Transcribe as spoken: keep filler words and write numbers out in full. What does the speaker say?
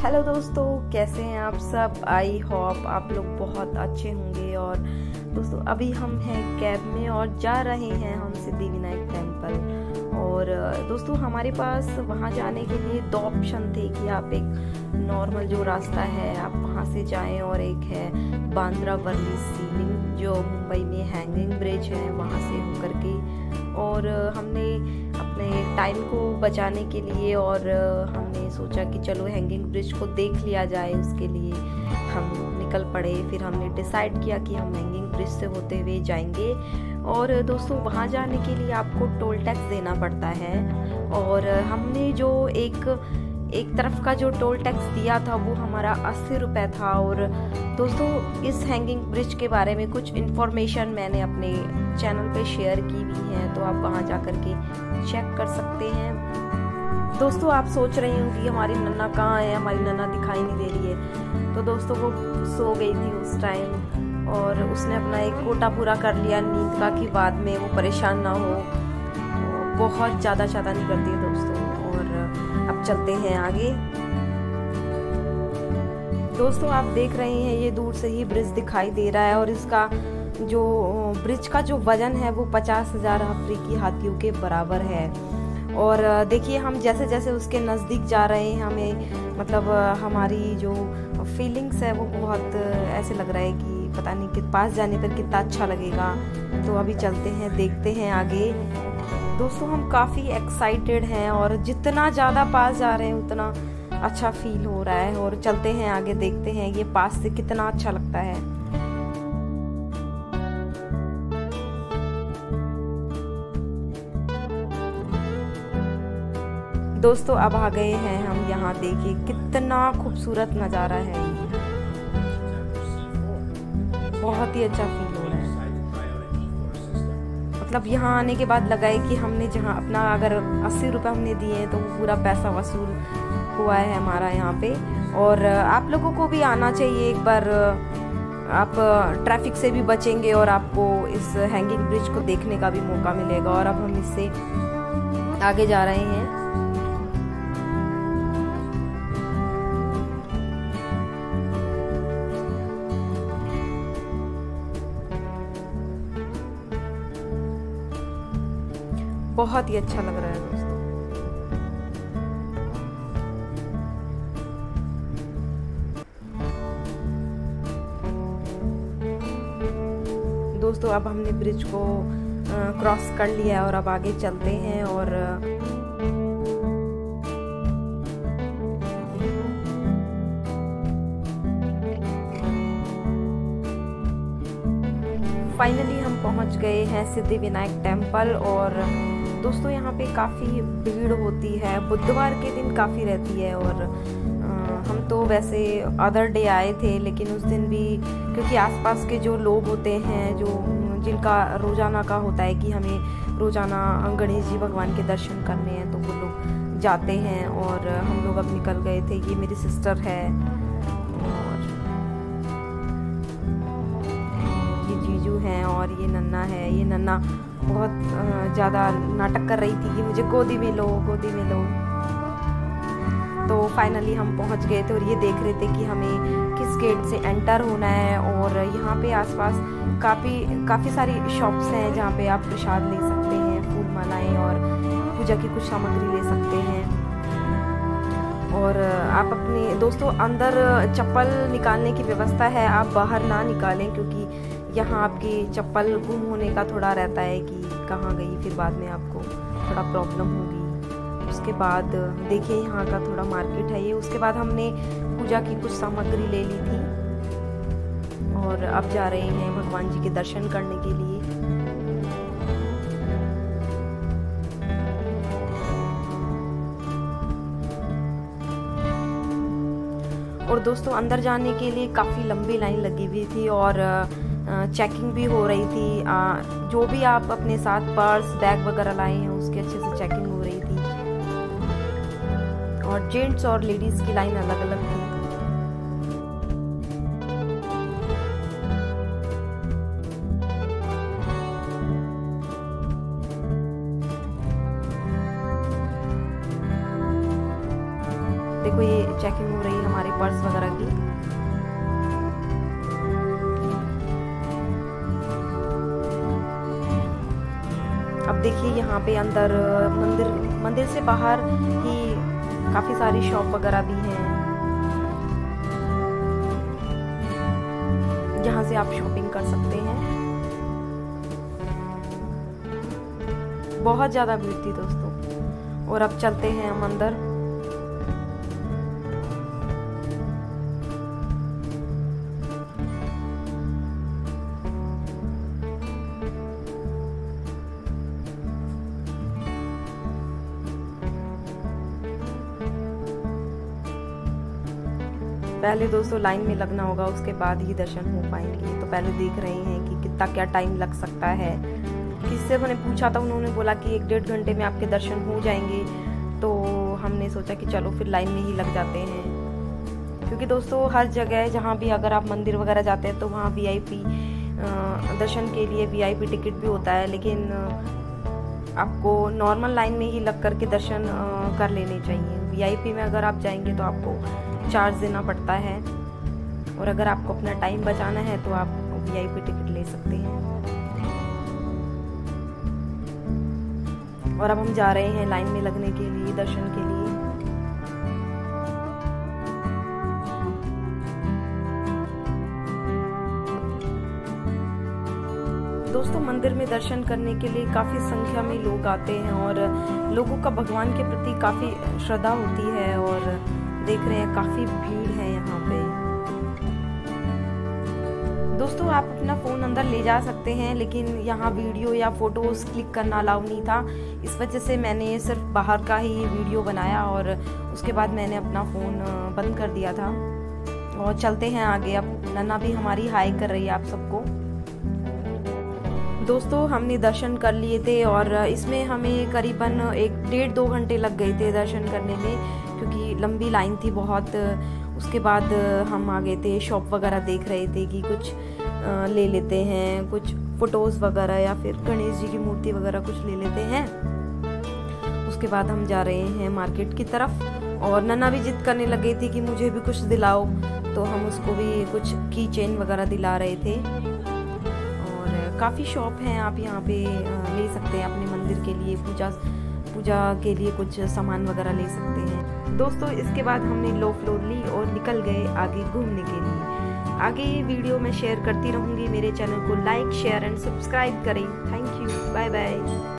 Hello दोस्तों, कैसे हैं आप सब। आई होप आप लोग बहुत अच्छे होंगे। और दोस्तों अभी हम हैं कैब में और जा रहे हैं हम सिद्धिविनायक टेम्पल। और दोस्तों हमारे पास वहाँ जाने के लिए दो ऑप्शन थे कि आप एक नॉर्मल जो रास्ता है आप वहाँ से जाएं और एक है बांद्रा वर्ली सीलिंग जो मुंबई में हैंगिंग ब्रिज है वहाँ से होकर के। और हमने अपने टाइम को बचाने के लिए और हमने सोचा कि चलो हैंगिंग ब्रिज को देख लिया जाए, उसके लिए हम निकल पड़े। फिर हमने डिसाइड किया कि हम हैंगिंग ब्रिज से होते हुए जाएंगे। और दोस्तों वहाँ जाने के लिए आपको टोल टैक्स देना पड़ता है। और हमने जो एक एक तरफ का जो टोल टैक्स दिया था वो हमारा अस्सी रुपये था। और दोस्तों इस हैंगिंग ब्रिज के बारे में कुछ इन्फॉर्मेशन मैंने अपने चैनल पे शेयर की भी है, तो आप वहाँ जा कर के चेक कर सकते हैं। दोस्तों आप सोच रहे होंगे हमारी नन्ना कहाँ है, हमारी नन्ना दिखाई नहीं दे रही है। तो दोस्तों वो सो गई थी उस टाइम और उसने अपना एक कोटा पूरा कर लिया नींद का कि बाद में वो परेशान ना हो। बहुत ज़्यादा ज़्यादा नहीं करती है दोस्तों। और अब चलते हैं आगे। दोस्तों आप देख रहे हैं ये दूर से ही ब्रिज दिखाई दे रहा है और इसका जो ब्रिज का जो वजन है वो पचास हजार अफ्रीकी हाथियों के बराबर है। और देखिए हम जैसे जैसे उसके नज़दीक जा रहे हैं हमें मतलब हमारी जो फीलिंग्स है वो बहुत ऐसे लग रहा है कि पता नहीं कि पास जाने पर कितना अच्छा लगेगा। तो अभी चलते हैं, देखते हैं आगे। दोस्तों हम काफ़ी एक्साइटेड हैं और जितना ज़्यादा पास जा रहे हैं उतना अच्छा फील हो रहा है। और चलते हैं आगे, देखते हैं ये पास से कितना अच्छा लगता है। दोस्तों अब आ गए हैं हम यहाँ, देखिए कितना खूबसूरत नज़ारा है। बहुत ही अच्छा फील हो रहा है। मतलब यहाँ आने के बाद लगा है कि हमने जहाँ अपना अगर अस्सी रुपये हमने दिए हैं तो वो पूरा पैसा वसूल हुआ है हमारा यहाँ पे। और आप लोगों को भी आना चाहिए एक बार। आप ट्रैफिक से भी बचेंगे और आपको इस हैंगिंग ब्रिज को देखने का भी मौका मिलेगा। और अब हम इससे आगे जा रहे हैं। बहुत ही अच्छा लग रहा है दोस्तों। दोस्तों अब हमने ब्रिज को क्रॉस कर लिया है और अब आगे चलते हैं। और फाइनली हम पहुंच गए हैं सिद्धिविनायक टेम्पल। और दोस्तों यहाँ पे काफ़ी भीड़ होती है, बुधवार के दिन काफ़ी रहती है। और आ, हम तो वैसे अदर डे आए थे लेकिन उस दिन भी क्योंकि आसपास के जो लोग होते हैं जो जिनका रोज़ाना का होता है कि हमें रोज़ाना गणेश जी भगवान के दर्शन करने हैं तो वो लोग जाते हैं। और हम लोग अब निकल गए थे। ये मेरी सिस्टर है और ये जीजू हैं और ये नन्ना है। ये नन्ना बहुत ज़्यादा नाटक कर रही थी कि मुझे गोदी में लो, गोदी में लो। तो फाइनली हम पहुंच गए थे और ये देख रहे थे कि हमें किस गेट से एंटर होना है। और यहाँ पे आसपास काफ़ी काफ़ी सारी शॉप्स हैं जहाँ पे आप प्रसाद ले सकते हैं, फूल मालाएं और पूजा की कुछ सामग्री ले सकते हैं। और आप अपने दोस्तों अंदर चप्पल निकालने की व्यवस्था है, आप बाहर ना निकालें क्योंकि यहाँ आपकी चप्पल गुम होने का थोड़ा रहता है कि कहाँ गई, फिर बाद में आपको थोड़ा प्रॉब्लम होगी। उसके बाद देखिए यहाँ का थोड़ा मार्केट है ये। उसके बाद हमने पूजा की कुछ सामग्री ले ली थी और अब जा रहे हैं भगवान जी के दर्शन करने के लिए। और दोस्तों अंदर जाने के लिए काफ़ी लंबी लाइन लगी हुई थी और चेकिंग भी हो रही थी। आ, जो भी आप अपने साथ पर्स बैग वगैरह लाए हैं उसकी अच्छे से चेकिंग हो रही थी। और जेंट्स और लेडीज़ की लाइन अलग अलग थी। देखो ये चेकिंग हो रही है हमारे पर्स वगैरह की। अब देखिए यहाँ पे अंदर मंदिर मंदिर से बाहर ही काफी सारी शॉप वगैरह भी हैं, जहाँ से आप शॉपिंग कर सकते हैं। बहुत ज्यादा भीड़ थी दोस्तों। और अब चलते हैं हम अंदर। पहले दोस्तों लाइन में लगना होगा, उसके बाद ही दर्शन हो पाएंगे। तो पहले देख रहे हैं कि कितना क्या टाइम लग सकता है। किससे मैंने पूछा था, उन्होंने बोला कि एक डेढ़ घंटे में आपके दर्शन हो जाएंगे। तो हमने सोचा कि चलो फिर लाइन में ही लग जाते हैं, क्योंकि दोस्तों हर जगह जहाँ भी अगर आप मंदिर वगैरह जाते हैं तो वहाँ वीआईपी दर्शन के लिए वीआईपी टिकट भी होता है, लेकिन आपको नॉर्मल लाइन में ही लग करके दर्शन कर लेने चाहिए। वीआईपी में अगर आप जाएंगे तो आपको चार्ज देना पड़ता है, और अगर आपको अपना टाइम बचाना है तो आप वीआईपी टिकट ले सकते हैं। और अब हम जा रहे हैं लाइन में लगने के लिए, दर्शन के लिए। दोस्तों मंदिर में दर्शन करने के लिए काफी संख्या में लोग आते हैं, और लोगों का भगवान के प्रति काफी श्रद्धा होती है। और देख रहे हैं काफी भीड़ है यहाँ पे। दोस्तों आप अपना फोन अंदर ले जा सकते हैं, लेकिन यहाँ वीडियो या फोटोज क्लिक करना अलाउ नहीं था। इस वजह से मैंने सिर्फ बाहर का ही वीडियो बनाया, और उसके बाद मैंने अपना फोन बंद कर दिया था। और चलते हैं आगे। अब नन्ना भी हमारी हाय कर रही है आप सबको। दोस्तों हमने दर्शन कर लिए थे, और इसमें हमें करीबन एक डेढ़ दो घंटे लग गए थे दर्शन करने में, क्योंकि लंबी लाइन थी बहुत। उसके बाद हम आ गए थे, शॉप वगैरह देख रहे थे कि कुछ ले लेते हैं, कुछ फोटोज वगैरह या फिर गणेश जी की मूर्ति वगैरह कुछ ले लेते हैं। उसके बाद हम जा रहे हैं मार्केट की तरफ, और नन्ना भी जिद करने लगे थी कि मुझे भी कुछ दिलाओ, तो हम उसको भी कुछ की चेन वगैरह दिला रहे थे। और काफ़ी शॉप हैं, आप यहाँ पे ले सकते हैं अपने मंदिर के लिए, पूजा पूजा के लिए कुछ सामान वगैरह ले सकते हैं। दोस्तों इसके बाद हमने लो फ्लोर ली और निकल गए आगे घूमने के लिए। आगे वीडियो में शेयर करती रहूँगी। मेरे चैनल को लाइक शेयर एंड सब्सक्राइब करें। Thank you, bye bye.